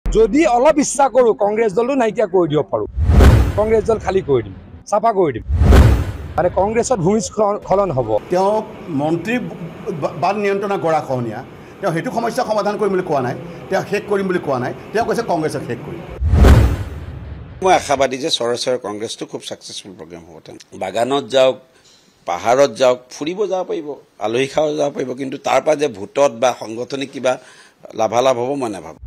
যদি অলপ ইচ্ছা কৰোঁ কংগ্ৰেছ দলটো নাইকিয়া কৰি দিব পাৰোঁ কংগ্ৰেছ দল খালী কৰি দিম চাফা কৰি দিম মানে কংগ্ৰেছত ভূমিস্খলন হ'ব তেওঁ মন্ত্ৰী বাদ নিয়ন্ত্ৰণা গৰাখহনীয়া তেওঁ সেইটো সমস্যা সমাধান কৰিম বুলি কোৱা নাই তেওঁ শেষ কৰিম বুলি কোৱা নাই তেওঁ কৈছে কংগ্ৰেছক শেষ কৰিম মই আশাবাদী যে সৰসৰ কংগ্ৰেছটো খুব সাকসেসফুল প্ৰগ্ৰাম হ'ব তেন বাগানত যাওক পাহাৰত যাওক ফুৰিব যাব পাৰিব আলহী খাব যাব পাৰিব কিন্তু তাৰ পৰা যে ভোটত বা সংগঠনিক কিবা লাভালাভ হ'ব মই নাভাবোঁ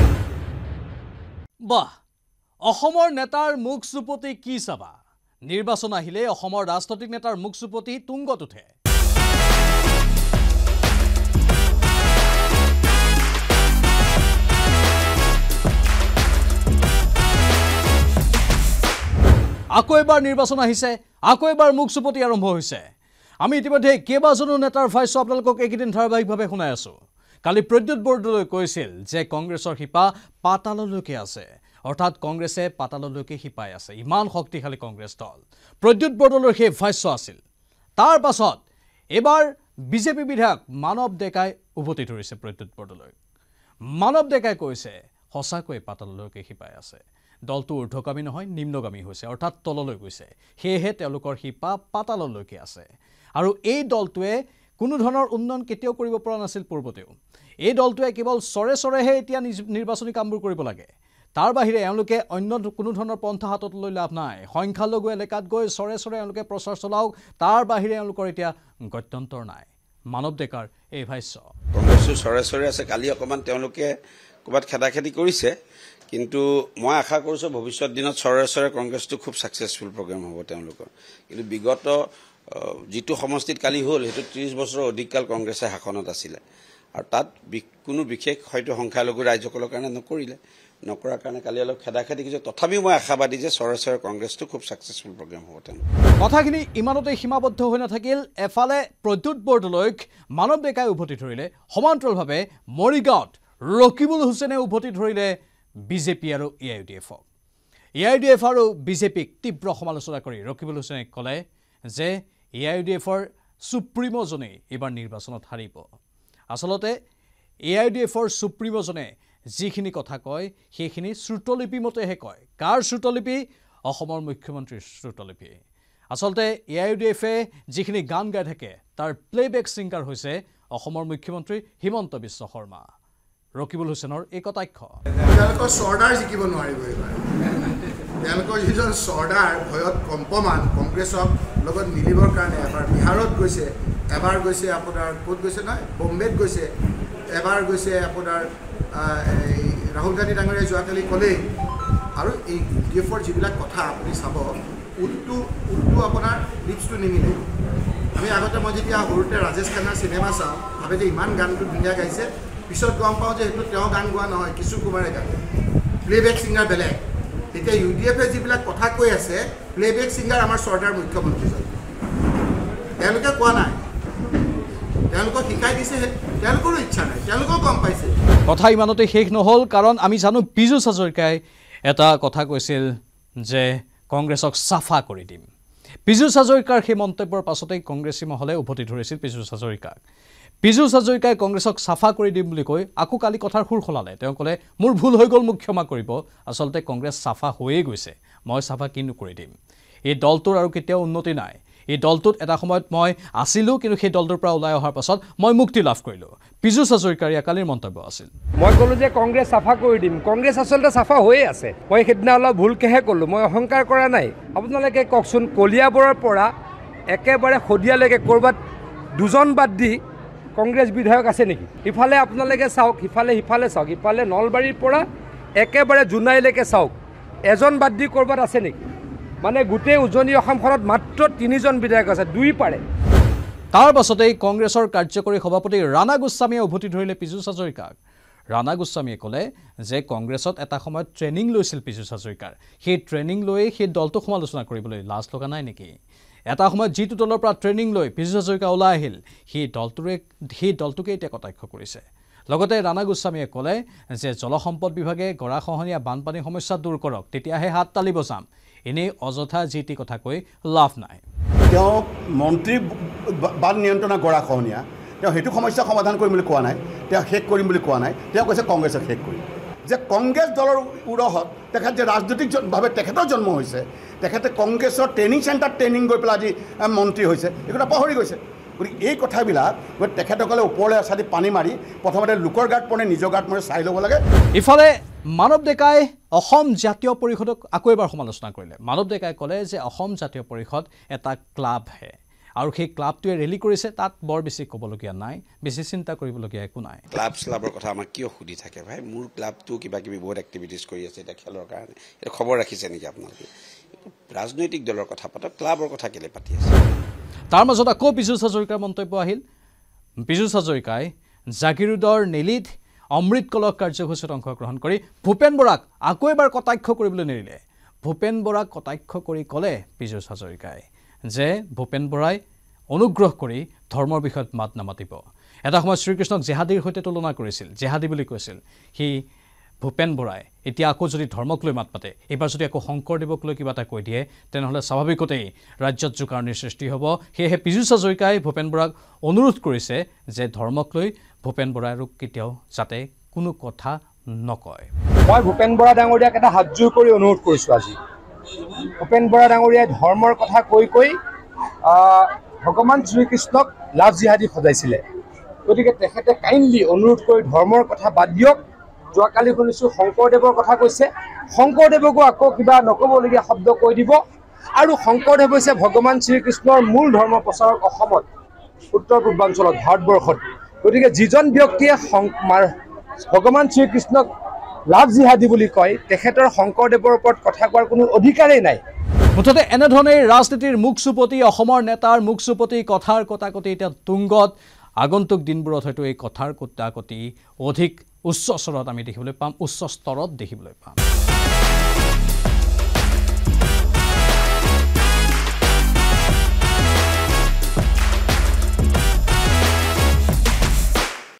বাহ অসমৰ নেতাৰ মুখ চুপতি কি চাবা নিৰ্বাচন আহিলে অসমৰ ৰাজনৈতিক নেতাৰ মুখ চুপতি তুংগত উঠে আকৌ এবাৰ নিৰ্বাচন আহিছে আকৌ এবাৰ মুখ চুপতি আৰম্ভ হৈছে আমি ইতিমধ্যে কেইবাজনো নেতাৰ ভাষ্য আপোনালোকক এইকেইদিন ধাৰাবাহিকভাৱে শুনাই আছো কালি প্ৰদ্যুৎ বৰদলৈ কৈছিল যে কংগ্ৰেছৰ শিপা পাতাললৈকে আছে অৰ্থাৎ কংগ্ৰেছে পাতাললৈকে শিপাই আছে ইমান শক্তিশালী কংগ্ৰেছ দল প্ৰদ্যুৎ বৰদলৈৰ সেই ভাষ্য আছিল তাৰ পাছত এবাৰ বিজেপি বিধায়ক মানৱ ডেকাই উভতি ধৰিছে প্ৰদ্যুৎ বৰদলৈ মানৱ ডেকাই কৈছে সঁচাকৈ পাতাললৈকে শিপাই আছে দলটো ঊৰ্ধ্বগামী নহয় নিম্নগামী হৈছে অৰ্থাৎ তললৈ গৈছে সেয়েহে তেওঁলোকৰ শিপা পাতাললৈকে আছে আৰু এই দলটোৱে কোনো ধৰণৰ উন্নয়ন কেতিয়াও কৰিব পৰা নাছিল পূৰ্বতেও এই দলটোৱে কেৱল চৰেহে এতিয়া নিৰ্বাচনী কামবোৰ কৰিব লাগে তাৰ বাহিৰে এওঁলোকে অন্য কোনো ধৰণৰ পন্থা হাতত লৈ লাভ নাই সংখ্যালঘু এলেকাত গৈ চৰে এওঁলোকে প্ৰচাৰ চলাওক তাৰ বাহিৰে এওঁলোকৰ এতিয়া গত্যন্তৰ নাই মানৱ ডেকাৰ এই ভাষ্য কংগ্ৰেছটো চৰে আছে কালি অকণমান তেওঁলোকে ক'ৰবাত খেদাখেদি কৰিছে কিন্তু মই আশা কৰিছোঁ ভৱিষ্যত দিনত চৰে কংগ্ৰেছটো খুব সাকসেসফুল প্ৰগ্ৰাম হ'ব তেওঁলোকৰ কিন্তু বিগত যিটো সমষ্টিত কালি হ'ল সেইটো 30 বছৰৰ অধিক কাল কংগ্ৰেছে শাসনত আছিলে আৰু তাত কোনো বিশেষ হয়তো সংখ্যালঘু ৰাইজসকলৰ কাৰণে নকৰাৰ কাৰণে কালি অলপ খেদাখেদি কৰিছে তথাপিও মই আশাবাদী যে চৰে কংগ্ৰেছটো খুব সাকসেসফুল প্ৰগ্ৰাম হ'ব তেওঁলোকৰ কথাখিনি ইমানতে সীমাবদ্ধ হৈ নাথাকিল এফালে প্ৰদ্যুৎ বৰদলৈক মানৱ ডেকাই উভতি ধৰিলে সমান্তৰালভাৱে মৰিগাঁৱত ৰকিবুল হুছেইনে উভতি ধৰিলে বিজেপি আৰু এআইডিএফ আৰু বিজেপিক তীব্ৰ সমালোচনা কৰি ৰকিবুল হুছেইনে ক'লে যে এআইডিএফৰ সুপ্ৰিমোজনে এবাৰ নিৰ্বাচনত হাৰিব আসলতে এআইডিএফৰ সুপ্ৰিমোজনে যিখিনি কথা কয় সেইখিনি শ্ৰুতলিপি মতেহে কয় কাৰ শ্ৰুতলিপি অসমৰ মুখ্যমন্ত্ৰীৰ শ্ৰুতলিপি আসলতে এআইডিএফে যিখিনি গান গাই থাকে তাৰ প্লেবেক ছিংগাৰ হৈছে অসমৰ মুখ্যমন্ত্ৰী হিমন্ত বিশ্ব শৰ্মা ৰকিবুল হুছেইনৰ এই কটাক্ষ তেওঁলোকৰ চৰ্দাৰ জিকিব নোৱাৰিব এইবাৰ তেওঁলোকৰ যিজন চৰ্দাৰ ভয়ত কম্পমান কংগ্ৰেছক লগত মিলিবৰ কাৰণে এবাৰ বিহাৰত গৈছে এবাৰ গৈছে আপোনাৰ ক'ত গৈছে নহয় বম্বেত গৈছে এবাৰ গৈছে আপোনাৰ ৰাহুল গান্ধী ডাঙৰীয়াই যোৱাকালি ক'লেই আৰু এই ইউডিএফৰ যিবিলাক কথা আপুনি চাব উল্টো আপোনাৰ লিপছটো নিমিলে আমি আগতে মই যেতিয়া সৰুতে ৰাজেশ খান্নাৰ চিনেমা চাওঁ ভাবে যে ইমান গানটো ধুনীয়া গাইছে পিছত গম পাওঁ যে সেইটো তেওঁ গান গোৱা নহয় কিশোৰ কুমাৰে গান প্লেবেক ছিংগাৰ বেলেগ এতিয়া ইউডিএফে যিবিলাক কথা কৈ আছে প্লেবেক ছিংগাৰ আমাৰ চৰ্দাৰ মুখ্যমন্ত্ৰীজন তেওঁলোকে কোৱা নাই তেওঁলোকক শিকাই দিছে তেওঁলোকৰো ইচ্ছা নাই তেওঁলোকেও গম পাইছে কথা ইমানতে শেষ নহ'ল কাৰণ আমি জানো পিজুছ হাজৰিকাই এটা কথা কৈছিল যে কংগ্ৰেছক চাফা কৰি দিম পিজুছ হাজৰিকাৰ সেই মন্তব্যৰ পাছতেই কংগ্ৰেছী মহলে উভতি ধৰিছিল পিজুছ হাজৰিকাক পিজুছ হাজৰিকাই কংগ্ৰেছক চাফা কৰি দিম বুলি কৈ আকৌ কালি কথাৰ সুৰ সলালে তেওঁ ক'লে মোৰ ভুল হৈ গ'ল মোক ক্ষমা কৰিব আচলতে কংগ্ৰেছ চাফা হৈয়ে গৈছে মই চাফা কিনো কৰি দিম এই দলটোৰ আৰু কেতিয়াও উন্নতি নাই এই দলটোত এটা সময়ত মই আছিলোঁ কিন্তু সেই দলটোৰ পৰা ওলাই অহাৰ পাছত মই মুক্তি লাভ কৰিলোঁ পিজুছ হাজৰিকাৰ কালিৰ মন্তব্য আছিল মই ক'লোঁ যে কংগ্ৰেছ চাফা কৰি দিম কংগ্ৰেছ আচলতে চাফা হৈয়ে আছে মই সেইদিনা অলপ ভুলকৈহে ক'লোঁ মই অহংকাৰ কৰা নাই আপোনালোকে কওকচোন কলিয়াবৰৰ পৰা একেবাৰে শদিয়ালৈকে ক'ৰবাত দুজন বাদ দি কংগ্ৰেছ বিধায়ক আছে নেকি ইফালে আপোনালোকে চাওক সিফালে চাওক ইফালে নলবাৰীৰ পৰা একেবাৰে জোনাইলৈকে চাওক এজন বাদ দি ক'ৰবাত আছে নেকি মানে গোটেই উজনি অসমখনত মাত্ৰ 3জন বিধায়ক আছে দুই পাৰে তাৰ পাছতেই কংগ্ৰেছৰ কাৰ্যকৰী সভাপতি ৰাণা গোস্বামীয়ে উভতি ধৰিলে পিজুছ হাজৰিকাক ৰাণা গোস্বামীয়ে ক'লে যে কংগ্ৰেছত এটা সময়ত ট্ৰেইনিং লৈছিল পিজুছ হাজৰিকাৰ সেই ট্ৰেইনিং লৈ সেই দলটোক সমালোচনা কৰিবলৈ লাজ লগা নাই নেকি এটা সময়ত যিটো দলৰ পৰা ট্ৰেইনিং লৈ পিজুছ হাজৰিকা ওলাই আহিল সেই দলটোকে এতিয়া কটাক্ষ কৰিছে লগতে ৰাণা গোস্বামীয়ে ক'লে যে জলসম্পদ বিভাগে গৰাখহনীয়া বানপানী সমস্যা দূৰ কৰক তেতিয়াহে হাত তালিব যাম এনেই অযথা যি টি কথা কৈ লাভ নাই তেওঁ মন্ত্ৰী বাদ নিয়ন্ত্ৰণা গৰাখহনীয়া তেওঁ সেইটো সমস্যা সমাধান কৰিম বুলি কোৱা নাই তেওঁ শেষ কৰিম বুলি কোৱা নাই তেওঁ কৈছে কংগ্ৰেছক শেষ কৰিম যে কংগ্ৰেছ দলৰ উৰহত তেখেত যে ৰাজনৈতিকভাৱে তেখেতৰ জন্ম হৈছে তেখেতে কংগ্ৰেছৰ ট্ৰেইনিং চেণ্টাৰ ট্ৰেইনিং গৈ পেলাই আজি মন্ত্ৰী হৈছে এই কথা পাহৰি গৈছে গতিকে এই কথাবিলাক তেখেতসকলে ওপৰলৈ আছাদি পানী মাৰি প্ৰথমতে লোকৰ গাত পৰে নিজৰ গাত মৰে চাই ল'ব লাগে ইফালে মানৱ ডেকাই অসম জাতীয় পৰিষদক আকৌ এবাৰ সমালোচনা কৰিলে মানৱ ডেকাই ক'লে যে অসম জাতীয় পৰিষদ এটা ক্লাবহে আৰু সেই ক্লাবটোৱে ৰেলী কৰিছে তাত বৰ বেছি ক'বলগীয়া নাই বেছি চিন্তা কৰিবলগীয়া একো নাই ক্লাবৰ কথা আমাক কিয় সুধি থাকে ভাই মোৰ ক্লাবটো কিবা কিবি বহুত এক্টিভিটিজ কৰি আছে এতিয়া খেলৰ কাৰণে এটা খবৰ ৰাখিছে নেকি আপোনালোকে ৰাজনৈতিক দলৰ কথা পাতক ক্লাবৰ কথা কেলে পাতি আছে তাৰ মাজত আকৌ পিজুছ হাজৰিকাৰ মন্তব্য আহিল পিজুছ হাজৰিকাই জাগিৰোডৰ নেলিত অমৃত কলক কাৰ্যসূচীত অংশগ্ৰহণ কৰি ভূপেন বৰাক আকৌ এবাৰ কটাক্ষ কৰিবলৈ নেৰিলে ভূপেন বৰাক কটাক্ষ কৰি ক'লে পিজুছ হাজৰিকাই যে ভূপেন বৰাই অনুগ্ৰহ কৰি ধৰ্মৰ বিষয়ত মাত নামাতিব এটা সময়ত শ্ৰীকৃষ্ণক জেহাদীৰ সৈতে তুলনা কৰিছিল জেহাদী বুলি কৈছিল সি ভূপেন বৰাই এতিয়া আকৌ যদি ধৰ্মক লৈ মাত পাতে এবাৰ যদি আকৌ শংকৰদেৱক লৈ কিবা এটা কৈ দিয়ে তেনেহ'লে স্বাভাৱিকতেই ৰাজ্যত জোকাৰণিৰ সৃষ্টি হ'ব সেয়েহে পিজুছ হাজৰিকাই ভূপেন বৰাক অনুৰোধ কৰিছে যে ধৰ্মক লৈ ভূপেন বৰাই আৰু কেতিয়াও যাতে কোনো কথা নকয় মই ভূপেন বৰা ডাঙৰীয়াক এটা হাতজোৰ কৰি অনুৰোধ কৰিছোঁ আজি ভূপেন বৰা ডাঙৰীয়াই ধৰ্মৰ কথা কৈ ভগৱান শ্ৰীকৃষ্ণক লাভ জিহাদী সজাইছিলে গতিকে তেখেতে কাইণ্ডলি অনুৰোধ কৰি ধৰ্মৰ কথা বাদ দিয়ক যোৱাকালি শুনিছোঁ শংকৰদেৱৰ কথা কৈছে শংকৰদেৱকো আকৌ কিবা নক'বলগীয়া শব্দ কৈ দিব আৰু শংকৰদেৱ হৈছে ভগৱান শ্ৰীকৃষ্ণৰ মূল ধৰ্ম প্ৰচাৰক অসমত উত্তৰ পূৰ্বাঞ্চলত ভাৰতবৰ্ষত গতিকে যিজন ব্যক্তিয়ে ভগৱান শ্ৰীকৃষ্ণক লাভ জিহাদী বুলি কয় তেখেতৰ শংকৰদেৱৰ ওপৰত কথা কোৱাৰ কোনো অধিকাৰেই নাই মুঠতে এনেধৰণেই ৰাজনীতিৰ মুখ চুপতি অসমৰ নেতাৰ মুখ চুপতি কথাৰ কটাকটি এতিয়া তুংগত আগন্তুক দিনবোৰত হয়তো এই কথাৰ কটাকটি অধিক উচ্চ স্তৰত আমি দেখিবলৈ পাম উচ্চ স্তৰত দেখিবলৈ পাম